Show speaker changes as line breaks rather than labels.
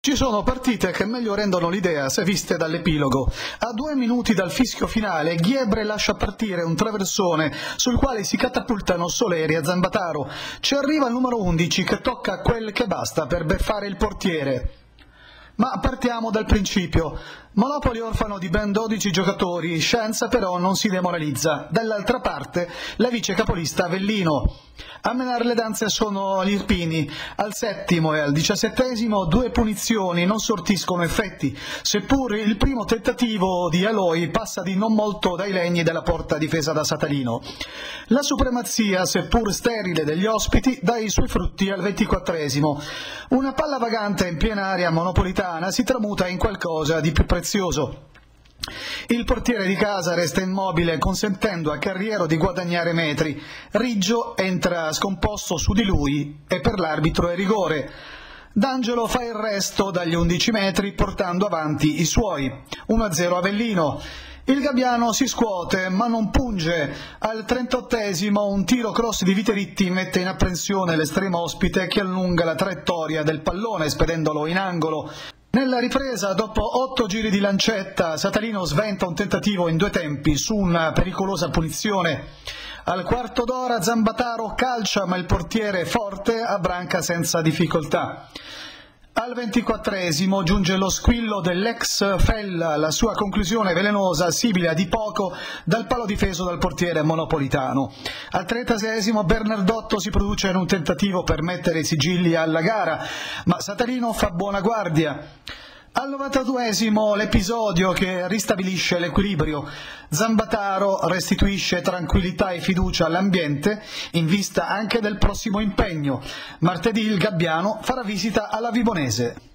Ci sono partite che meglio rendono l'idea se viste dall'epilogo. A 2 minuti dal fischio finale, Ghiebre lascia partire un traversone sul quale si catapultano Soleri e Zambataro. Ci arriva il numero 11 che tocca quel che basta per beffare il portiere. Ma partiamo dal principio. Monopoli orfano di ben 12 giocatori, Scienza però non si demoralizza. Dall'altra parte la vice capolista Avellino. A menare le danze sono gli Irpini. Al 7° e al 17° 2 punizioni non sortiscono effetti, seppur il primo tentativo di Aloi passa di non molto dai legni della porta difesa da Satalino. La supremazia, seppur sterile, degli ospiti dà i suoi frutti al 24°. Una palla vagante in piena area monopolitana si tramuta in qualcosa di più prezioso. Il portiere di casa resta immobile, consentendo a Carriero di guadagnare metri. Riggio entra scomposto su di lui e per l'arbitro è rigore. D'Angelo fa il resto dagli 11 metri, portando avanti i suoi. 1-0 Avellino. Il Gabbiano si scuote, ma non punge. Al 38° un tiro cross di Viteritti mette in apprensione l'estremo ospite che allunga la traiettoria del pallone spedendolo in angolo. Nella ripresa, dopo 8 giri di lancetta, Satalino sventa un tentativo in 2 tempi su una pericolosa punizione. Al quarto d'ora Zambataro calcia, ma il portiere forte abbranca senza difficoltà. Al 24° giunge lo squillo dell'ex Fella, la sua conclusione velenosa, simile a di poco dal palo difeso dal portiere monopolitano. Al 36° Bernardotto si produce in un tentativo per mettere i sigilli alla gara, ma Satalino fa buona guardia. Al 92° l'episodio che ristabilisce l'equilibrio. Zambataro restituisce tranquillità e fiducia all'ambiente in vista anche del prossimo impegno. Martedì il Gabbiano farà visita alla Vibonese.